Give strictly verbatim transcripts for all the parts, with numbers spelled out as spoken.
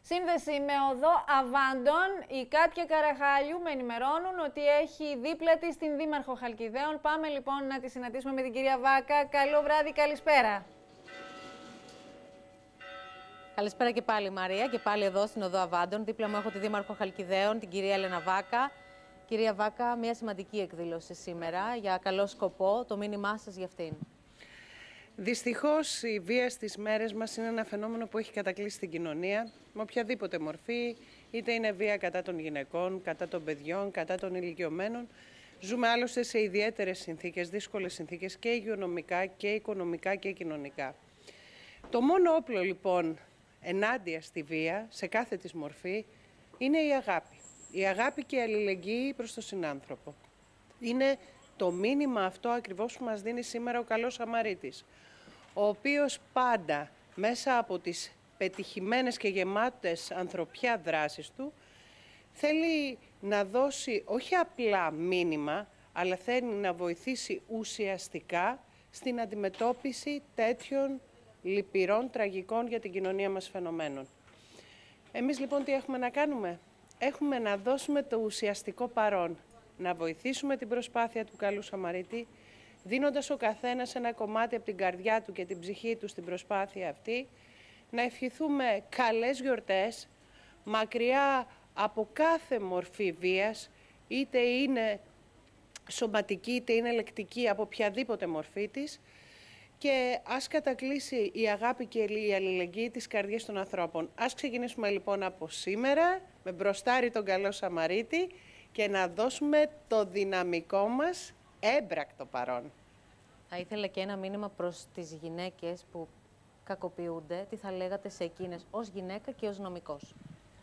Σύνδεση με οδό Αβάντων. Η Κάτια Καραχάλιου με ενημερώνουν ότι έχει δίπλα της την Δήμαρχο Χαλκιδαίων. Πάμε λοιπόν να τη συναντήσουμε με την κυρία Βάκα. Καλό βράδυ, καλησπέρα. Καλησπέρα και πάλι, Μαρία, και πάλι εδώ στην οδό Αβάντων. Δίπλα μου έχω τη Δήμαρχο Χαλκιδαίων, την κυρία Έλενα Βάκα. Κυρία Βάκα, μια σημαντική εκδήλωση σήμερα για καλό σκοπό. Το μήνυμά σας για αυτήν. Δυστυχώς η βία στις μέρες μας είναι ένα φαινόμενο που έχει κατακλείσει την κοινωνία με οποιαδήποτε μορφή, είτε είναι βία κατά των γυναικών, κατά των παιδιών, κατά των ηλικιωμένων. Ζούμε άλλωστε σε ιδιαίτερες συνθήκες, δύσκολες συνθήκες και υγειονομικά και οικονομικά και κοινωνικά. Το μόνο όπλο λοιπόν ενάντια στη βία, σε κάθε της μορφή, είναι η αγάπη. Η αγάπη και η αλληλεγγύη προς τον συνάνθρωπο. Είναι το μήνυμα αυτό ακριβώς που μας δίνει σήμερα ο καλός Σαμαρίτης, ο οποίος πάντα μέσα από τις πετυχημένες και γεμάτες ανθρωπιά δράσεις του θέλει να δώσει όχι απλά μήνυμα, αλλά θέλει να βοηθήσει ουσιαστικά στην αντιμετώπιση τέτοιων λυπηρών, τραγικών για την κοινωνία μας φαινομένων. Εμείς λοιπόν τι έχουμε να κάνουμε? Έχουμε να δώσουμε το ουσιαστικό παρόν, να βοηθήσουμε την προσπάθεια του καλού Σαμαρίτη, δίνοντας ο καθένας ένα κομμάτι από την καρδιά του και την ψυχή του στην προσπάθεια αυτή, να ευχηθούμε καλές γιορτές, μακριά από κάθε μορφή βίας, είτε είναι σωματική είτε είναι λεκτική, από οποιαδήποτε μορφή της, και ας κατακλείσει η αγάπη και η αλληλεγγύη της καρδιές των ανθρώπων. Ας ξεκινήσουμε λοιπόν από σήμερα, με μπροστάρι τον καλό Σαμαρίτη, και να δώσουμε το δυναμικό μας έμπρακτο παρόν. Θα ήθελα και ένα μήνυμα προς τις γυναίκες που κακοποιούνται. Τι θα λέγατε σε εκείνες ως γυναίκα και ως νομικός?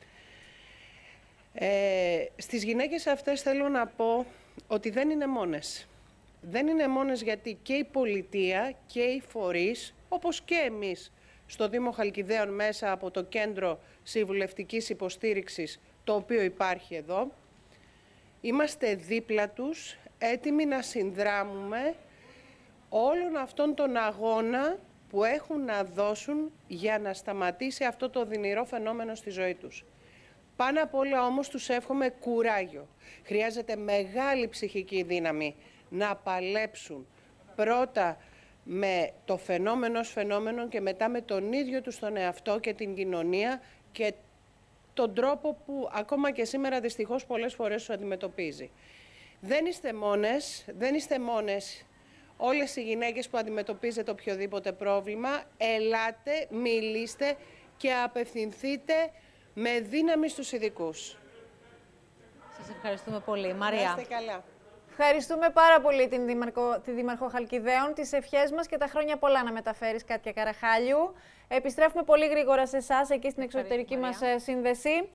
Ε, στις γυναίκες αυτές θέλω να πω ότι δεν είναι μόνες. Δεν είναι μόνες γιατί και η πολιτεία και οι φορείς, όπως και εμείς στο Δήμο Χαλκιδαίων μέσα από το Κέντρο Συμβουλευτικής Υποστήριξης, το οποίο υπάρχει εδώ, είμαστε δίπλα τους, έτοιμοι να συνδράμουμε όλον αυτόν τον αγώνα που έχουν να δώσουν για να σταματήσει αυτό το οδυνηρό φαινόμενο στη ζωή τους. Πάνω απ' όλα όμως τους εύχομαι κουράγιο. Χρειάζεται μεγάλη ψυχική δύναμη να παλέψουν πρώτα με το φαινόμενο ως φαινόμενο και μετά με τον ίδιο τους τον εαυτό και την κοινωνία και τον τρόπο που ακόμα και σήμερα δυστυχώς πολλές φορές τους αντιμετωπίζει. Δεν είστε μόνες, δεν είστε μόνες όλες οι γυναίκες που αντιμετωπίζετε οποιοδήποτε πρόβλημα. Ελάτε, μιλήστε και απευθυνθείτε με δύναμη στους ειδικούς. Σας ευχαριστούμε πολύ. Μαρία. Να είστε καλά. Ευχαριστούμε πάρα πολύ την Δήμαρχο, τη Δήμαρχο Χαλκιδαίων, τις ευχές μας και τα χρόνια πολλά να μεταφέρεις, Κάτια Καραχάλιου. Επιστρέφουμε πολύ γρήγορα σε εσάς, εκεί στην εξωτερική μας σύνδεση.